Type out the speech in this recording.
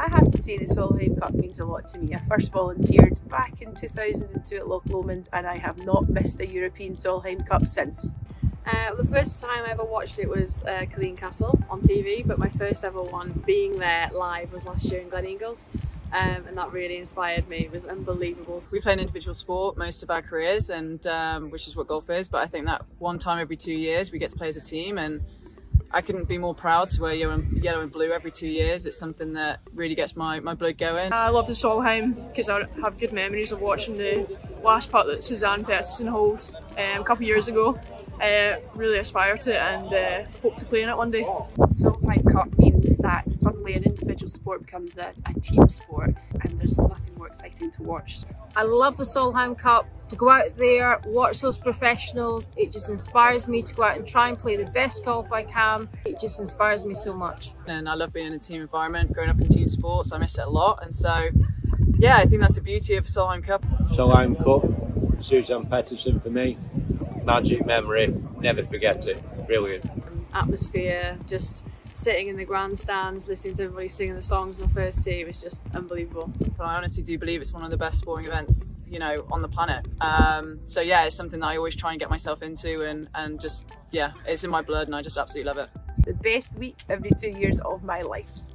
I have to say the Solheim Cup means a lot to me. I first volunteered back in 2002 at Loch Lomond and I have not missed a European Solheim Cup since. The first time I ever watched it was Killeen Castle on TV, but my first ever one being there live was last year in Gleneagles. And that really inspired me. It was unbelievable. We play an individual sport most of our careers, and which is what golf is, but I think that one time every 2 years we get to play as a team, and I couldn't be more proud to wear yellow and blue every 2 years. It's something that really gets my blood going. I love the Solheim because I have good memories of watching the last putt that Suzanne Pettersson holed a couple of years ago. Really aspire to it and hope to play in it one day. Solheim Cup means that suddenly an individual sport becomes a team sport, and there's nothing more exciting to watch. I love the Solheim Cup. To go out there, watch those professionals, it just inspires me to go out and try and play the best golf I can. It just inspires me so much. And I love being in a team environment. Growing up in team sports, I miss it a lot, and so yeah, I think that's the beauty of Solheim Cup. Solheim Cup, Suzanne Pettersson for me. Magic memory, never forget it, brilliant. Atmosphere, just sitting in the grandstands, listening to everybody singing the songs on the first tee, it was just unbelievable. But I honestly do believe it's one of the best sporting events, you know, on the planet. So yeah, it's something that I always try and get myself into, and just, yeah, it's in my blood and I just absolutely love it. The best week every 2 years of my life.